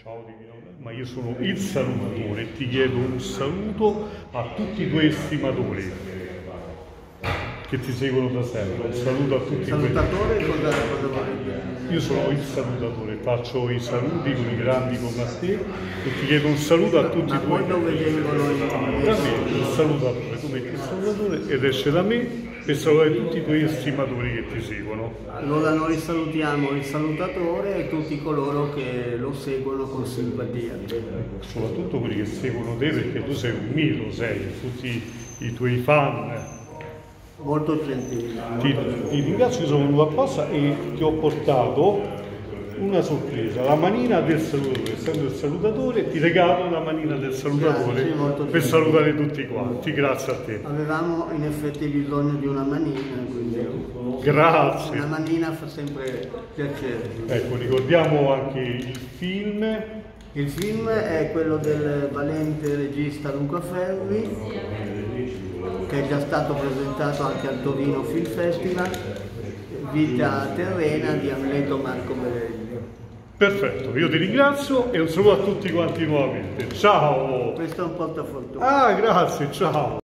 Ciao Divino, ma io sono il salutatore e ti chiedo un saluto a tutti i tuoi estimatori che ti seguono da sempre. Un saluto a tutti. Salutatore cosa vuoi dire? Io sono il salutatore, faccio i saluti con i grandi come a te e ti chiedo un saluto a tutti i tuoi. Ma poi dove vengono Da me, il salutatore, tu metti il salutatore ed esce da me per salutare tutti i tuoi estimatori che ti seguono. Allora noi salutiamo il salutatore e tutti coloro che lo seguono con simpatia. Soprattutto quelli che seguono te, perché tu sei un mito, tutti i tuoi fan. Molto gentile. Ti ringrazio, io sono venuto apposta e ti ho portato una sorpresa, la manina del salutatore. Essendo il salutatore, ti regalo la manina del salutatore. Grazie, per salutare tutti quanti. Grazie a te. Avevamo in effetti bisogno di una manina, quindi Grazie. una manina fa sempre piacere. Ecco, ricordiamo anche il film. Il film è quello del valente regista Luca Ferri, che è già stato presentato anche al Torino Film Festival, Vita terrena di Amleto Marco Merelli. Perfetto, io ti ringrazio e un saluto a tutti quanti nuovamente. Ciao! Questo è un portafortuna. Ah, grazie, ciao!